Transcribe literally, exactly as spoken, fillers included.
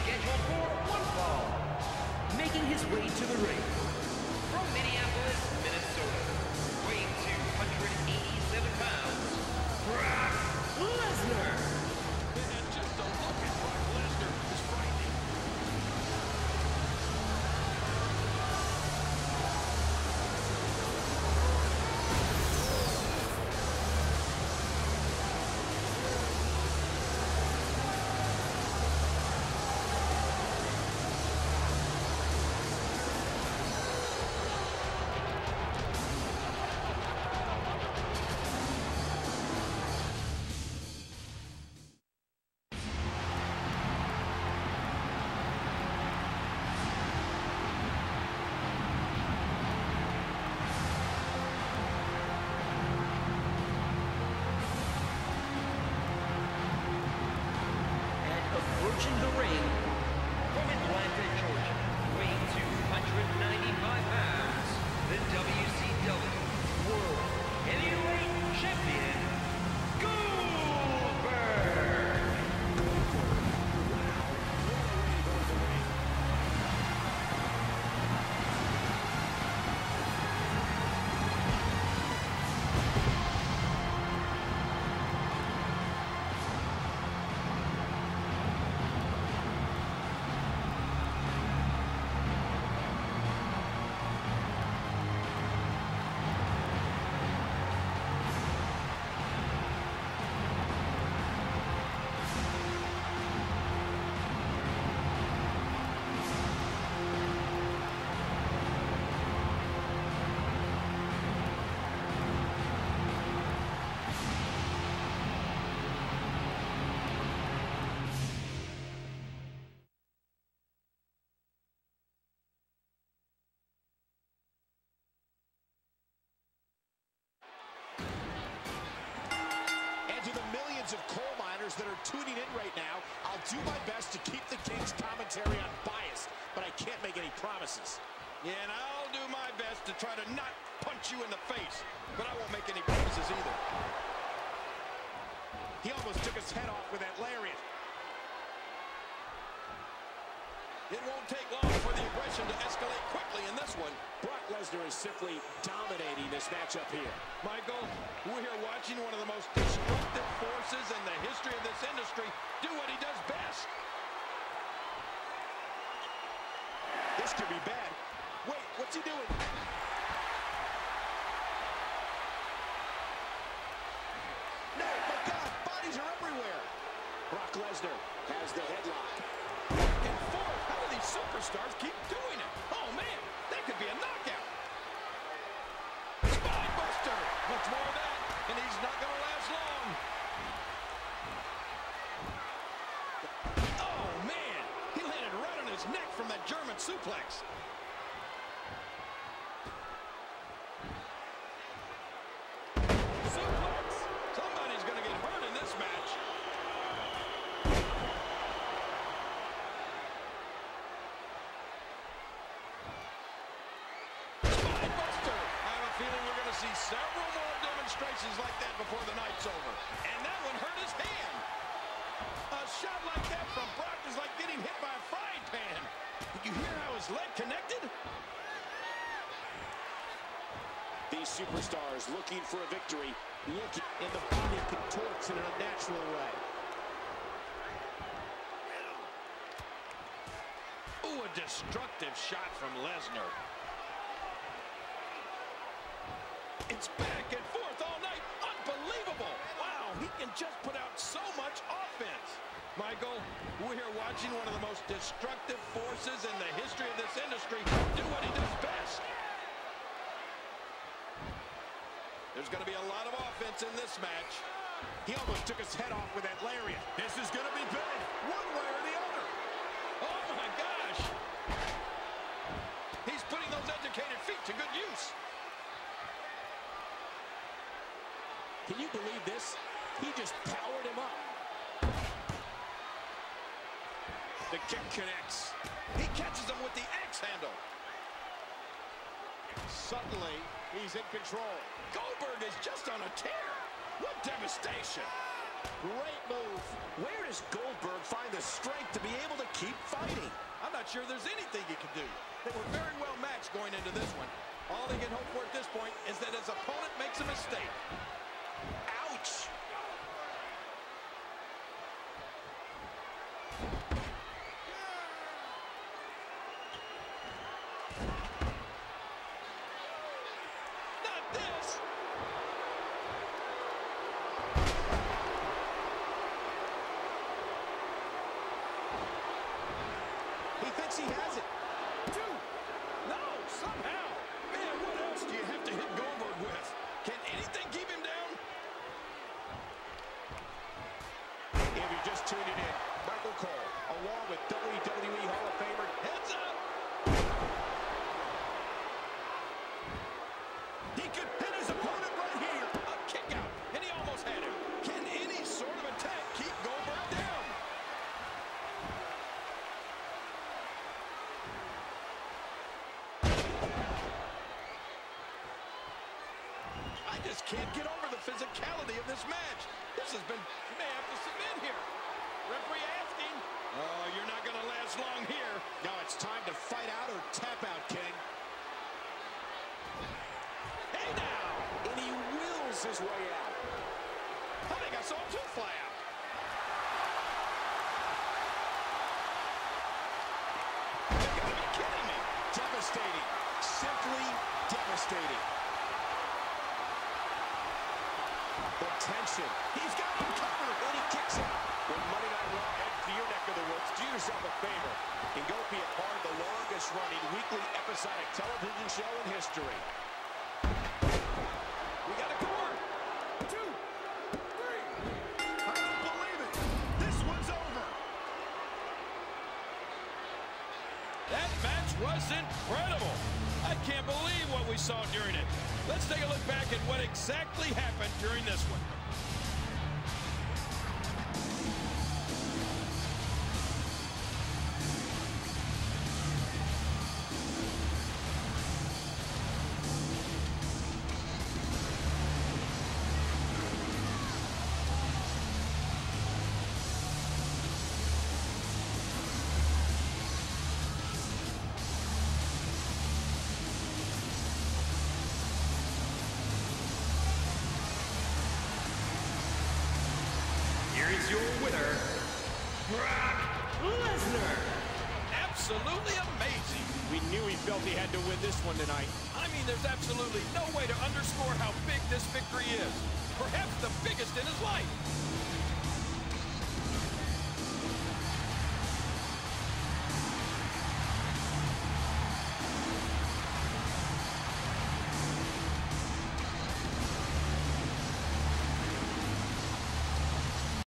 scheduled for one fall. Making his way to the ring, from Minneapolis, Minnesota, weighing two hundred eighty-seven pounds, Brock Lesnar. And just a look at Brock Lesnar is frightening. Approaching the ring, from Atlanta, Georgia, weighing two hundred ninety-five pounds, the W C W World Heavyweight Champion, Goldberg. Of coal miners that are tuning in right now, I'll do my best to keep the King's commentary unbiased, but I can't make any promises. Yeah, and I'll do my best to try to not punch you in the face, but I won't make any promises either. He almost took his head off with that lariat. It won't take long for the aggression to escalate quickly in this one. Brock Lesnar is simply dominating this matchup here. Michael, we're here watching one of the most destructive forces in the history of this industry do what he does best. This could be bad. Wait, what's he doing? No, my God, bodies are everywhere. Brock Lesnar has the headlock. And fourth, how do these superstars keep doing it? Oh, man, that could be a knockout. Spine buster. Much more of that, and he's not going to last long. Oh, man, he landed right on his neck from that German suplex. Suplex. Somebody's going to get hurt in this match. See several more demonstrations like that before the night's over. And that one hurt his hand. A shot like that from Brock is like getting hit by a frying pan. Did you hear how his leg connected? These superstars looking for a victory, looking, and the body contorts in an unnatural way. Ooh, a destructive shot from Lesnar. It's back and forth all night. Unbelievable. Wow, he can just put out so much offense. Michael, we're here watching one of the most destructive forces in the history of this industry do what he does best. There's going to be a lot of offense in this match. He almost took his head off with that lariat. This is going to be big, one way or the other. Oh, my gosh. He's putting those educated feet to good use. Can you believe this? He just powered him up. The kick connects. He catches him with the axe handle. Suddenly, he's in control. Goldberg is just on a tear. What devastation. Great move. Where does Goldberg find the strength to be able to keep fighting? I'm not sure there's anything he can do. They were very well matched going into this one. All he can hope for at this point is that his opponent makes a mistake. Ouch! Not this! He thinks he has it. Two! No, somehow! Man, what else do you have to hit Goldberg with? Can anything keep him down? If you're just tuning in, Michael Cole, along with W W E Hall of Famer, Heads up! He could hit his opponent right here. A kick out, and he almost had him. Can any sort of attack keep Goldberg down? I just can't get over the physicality of this match. This has been, you may have to submit here. Referee asking. Oh, you're not going to last long here. now it's time to fight out or tap out, King. Hey now. And he wills his way out. I think I saw him too fly out. You gotta be kidding me. Devastating. Simply devastating. The tension. He's got him covered. And he kicks out. When Monday Night Raw heads to your neck of the woods, do yourself a favor and go be a part of the longest running weekly episodic television show in history. We got a cord. Two, three. I don't believe it. This one's over. That match was incredible. I can't believe what we saw during it. Let's take a look back at what exactly happened during this one. Here is your winner, Brock Lesnar. Absolutely amazing. We knew he felt he had to win this one tonight. I mean, there's absolutely no way to underscore how big this victory is. Perhaps the biggest in his life.